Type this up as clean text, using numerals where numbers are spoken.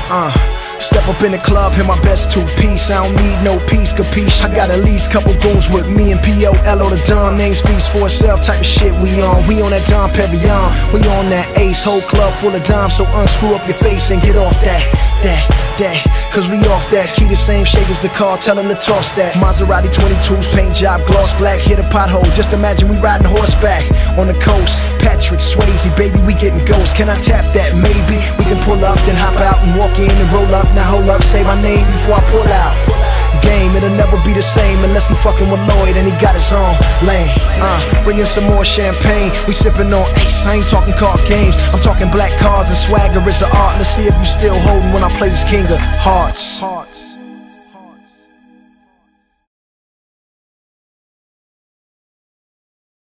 Step up in the club, in my best two-piece. I don't need no piece, capiche. I got at least couple goons with me and P.O.L.O. the Don. Name speaks for itself, type of shit we on. We on that Dom Perignon, we on that Ace. Whole club full of dimes, so unscrew up your face and get off that. Cause we off that. Key the same shape as the car, tell him to toss that. Maserati 22s, paint job, gloss black. Hit a pothole, just imagine we riding horseback on the coast. Patrick Swayze, baby, we getting ghosts. Can I tap that? Maybe. We can pull up, then hop out and walk in and roll up. Now hold up, say my name before I pull out. Game, it'll never be the same unless he fucking with Lloyd and he got his own lane. Bring in some more champagne, we sipping on Ace. I ain't talking card games, I'm talking black cards and swagger is the art. Let's see if you still holding when I play this King of Hearts.